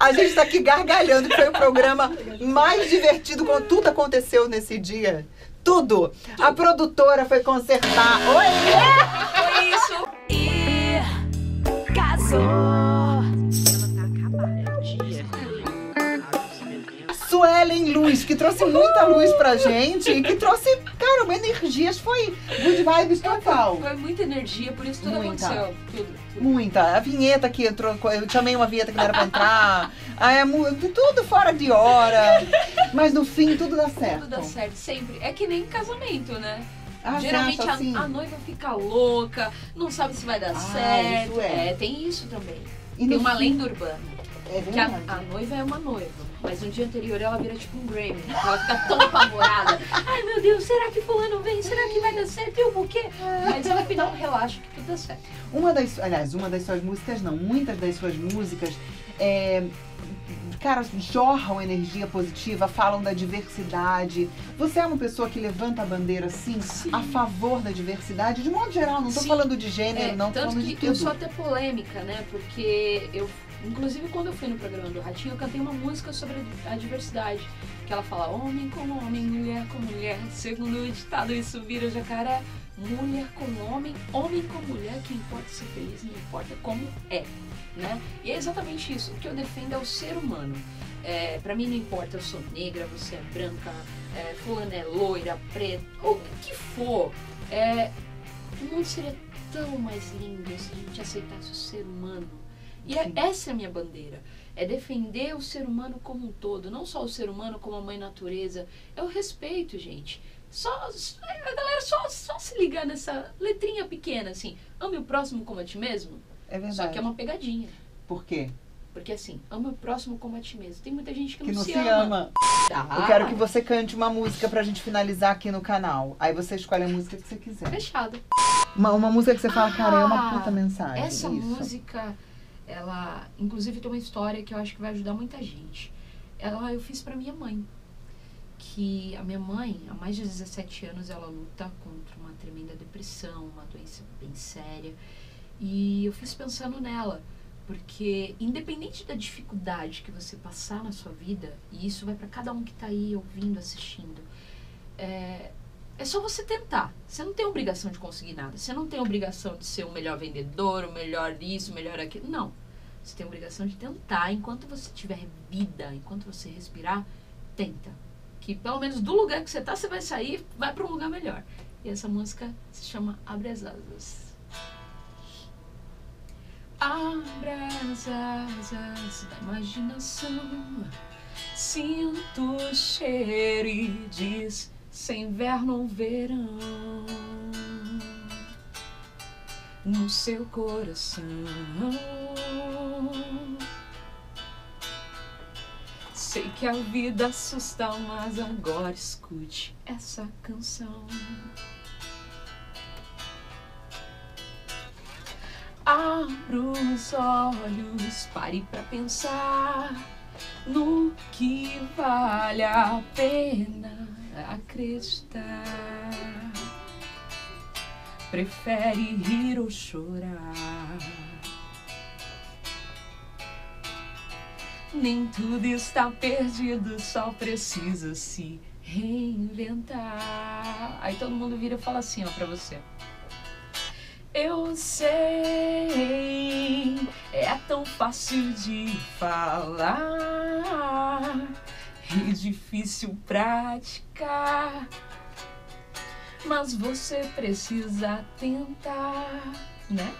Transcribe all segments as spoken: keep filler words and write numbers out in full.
A gente tá aqui gargalhando, que foi o programa mais divertido, quando tudo aconteceu nesse dia. Tudo. A produtora foi consertar. Oi! Foi isso. E casou. Suelen Luz, que trouxe muita luz pra gente e que trouxe, cara, uma energia. Foi good vibes total. Foi muita energia, por isso tudo Muita. aconteceu. Tudo, tudo. Muita. A vinheta que entrou, eu chamei uma vinheta que não era pra entrar. Ah, é, tudo fora de hora. Mas no fim tudo dá certo. Tudo dá certo, sempre. É que nem casamento, né? Ah, geralmente você acha a, assim? a noiva fica louca, não sabe se vai dar Ah, certo. isso é. é, tem isso também. E Tem no uma fim- lenda urbana. É Que a, verdade. a noiva é uma noiva, mas no dia anterior ela vira tipo um Grammy. Ela fica tão apavorada. Ai meu Deus, será que fulano vem? Será que vai dar certo? E o buquê? Mas no final relaxa que tudo dá certo. Uma das, aliás, uma das suas músicas não, muitas das suas músicas, é, cara, jorram energia positiva, falam da diversidade. Você é uma pessoa que levanta a bandeira, assim, Sim. a favor da diversidade, de modo geral, não tô Sim. falando de gênero, É, não, tô tanto falando de que eu tudo. sou até polêmica, né? Porque eu, inclusive quando eu fui no programa do Ratinho, eu cantei uma música sobre a diversidade. Que ela fala homem com homem, mulher com mulher. Segundo o ditado, isso vira jacaré. Mulher com homem, homem com mulher, que importa ser feliz, não importa como é, né? E é exatamente isso, o que eu defendo é o ser humano. É, pra mim não importa, eu sou negra, você é branca, é, fulana é loira, preta, ou o que for. É, o mundo seria tão mais lindo se a gente aceitasse o ser humano. E é, essa é a minha bandeira. É defender o ser humano como um todo, não só o ser humano como a mãe natureza. É o respeito, gente. Só, a galera só, só se ligar nessa letrinha pequena, assim. Ame o próximo como a ti mesmo. É verdade. Só que é uma pegadinha. Por quê? Porque assim, ama o próximo como a ti mesmo. Tem muita gente que, Que não, não se, se ama. ama. Tá. Eu quero que você cante uma música pra gente finalizar aqui no canal. Aí você escolhe a música que você quiser. Fechado. Uma, uma música que você fala, cara, é uma Ah, puta mensagem. Essa isso. música, ela, inclusive, tem uma história que eu acho que vai ajudar muita gente. Ela eu fiz pra minha mãe. Que a minha mãe, há mais de dezessete anos, ela luta contra uma tremenda depressão, uma doença bem séria. E eu fiz pensando nela, porque independente da dificuldade que você passar na sua vida, e isso vai para cada um que tá aí ouvindo, assistindo, é, é só você tentar. Você não tem obrigação de conseguir nada. Você não tem obrigação de ser o melhor vendedor, o melhor isso, o melhor aquilo. Não. Você tem a obrigação de tentar. Enquanto você tiver vida, enquanto você respirar, tenta. Que pelo menos do lugar que você tá, você vai sair, vai para um lugar melhor. E essa música se chama Abre as Asas. Abre as asas da imaginação, sinto o cheiro e diz se inverno ou verão no seu coração. Sei que a vida assusta, mas agora escute essa canção. Abra os olhos, pare pra pensar no que vale a pena acreditar. Prefere rir ou chorar? Nem tudo está perdido, só precisa se reinventar. Aí todo mundo vira e fala assim, ó, pra você. Eu sei, é tão fácil de falar e difícil praticar, mas você precisa tentar, né?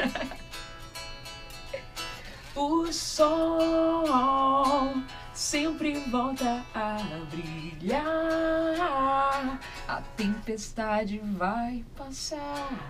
O sol sempre volta a brilhar, a tempestade vai passar.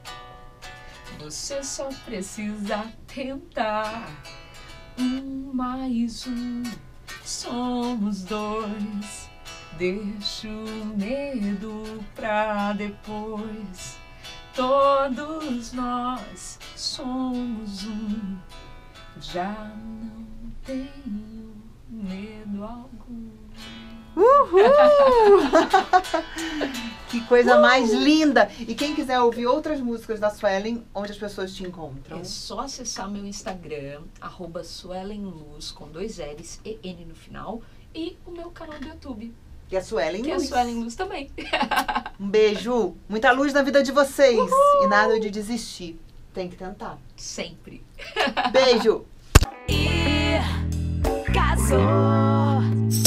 Você só precisa tentar. Um mais um, somos dois. Deixa o medo pra depois. Todos nós somos um. Já não tenho medo algum. Uhul! Que coisa Uh! mais linda! E quem quiser ouvir outras músicas da Suelen, onde as pessoas te encontram? É só acessar meu Instagram, arroba suelenluz, com dois L's e N no final, e o meu canal do YouTube, E a Suelen que é Luz. Suelen Luz também. Um beijo, muita luz na vida de vocês. Uhul! E nada de desistir. Tem que tentar. Sempre. Beijo! E casou.